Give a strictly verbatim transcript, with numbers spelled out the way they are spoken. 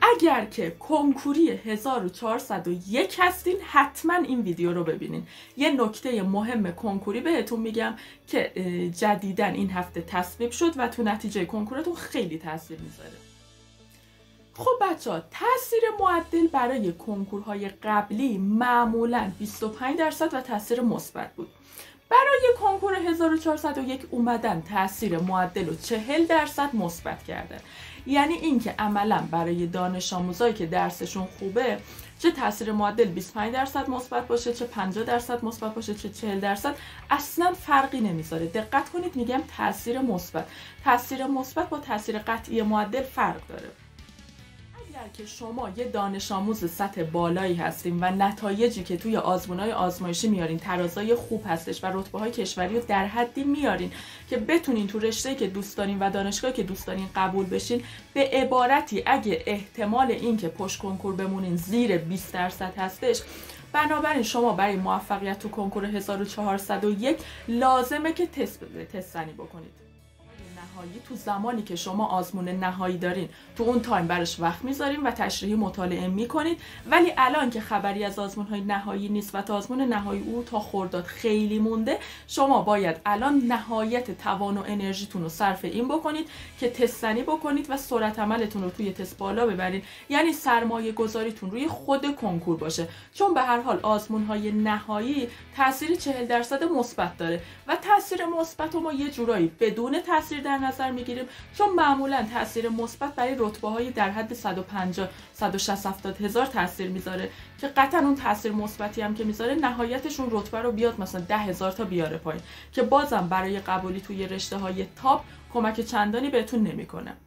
اگر که کنکوری هزار و چهارصد و یک هستین حتما این ویدیو رو ببینین. یه نکته مهم کنکوری بهتون میگم که جدیداً این هفته تصویب شد و تو نتیجه کنکورتون خیلی تاثیر میذاره. خب بچه ها، تاثیر معدل برای کنکورهای قبلی معمولاً بیست و پنج درصد و تاثیر مثبت بود. برای کنکور هزار و چهارصد و یک اومدن تاثیر معدل رو چهل درصد مثبت کردن. یعنی اینکه عملاً برای دانش آموزایی که درسشون خوبه، چه تاثیر معدل بیست و پنج درصد مثبت باشه، چه پنجاه درصد مثبت باشه، چه چهل درصد، اصلا فرقی نمیذاره. دقت کنید، میگم تاثیر مثبت. تاثیر مثبت با تاثیر قطعی معدل فرق داره. اگر که شما یه دانش آموز سطح بالایی هستین و نتایجی که توی آزمون‌های آزمایشی میارین ترازای خوب هستش و رتبه‌های کشوری رو در حدی میارین که بتونین تو رشته‌ای که دوست دارین و دانشگاهی که دوست دارین قبول بشین، به عبارتی اگه احتمال این که پشت کنکور بمونین زیر بیست درصد هستش، بنابراین شما برای موفقیت تو کنکور هزار و چهارصد و یک لازمه که تست تست زنی بکنید. نهایی تو زمانی که شما آزمون نهایی دارین، تو اون تایم براش وقت میذارین و تشریحی مطالعه میکنید. ولی الان که خبری از آزمون های نهایی نیست و تا آزمون نهایی او تا خرداد خیلی مونده، شما باید الان نهایت توان و انرژیتون رو صرف این بکنید که تست زنی بکنید و سرعت عملتون رو توی تست بالا ببرید. یعنی سرمایه گذاریتون روی خود کنکور باشه، چون به هر حال آزمون های نهایی تاثیر چهل درصد مثبت داره و تاثیر مثبت رو ما یه جورایی بدون تاثیر در نظر میگیریم، چون معمولا تاثیر مثبت برای رتبه های در حد صد و پنجاه صد و شصت هفتاد هزار تاثیر میذاره که قطعا اون تاثیر مثبتی هم که میذاره نهایتشون رتبه رو بیاد مثلا ده هزار تا بیاره پایین، که بازم برای قبولی توی رشته های تاپ کمک چندانی بهتون نمیکنه.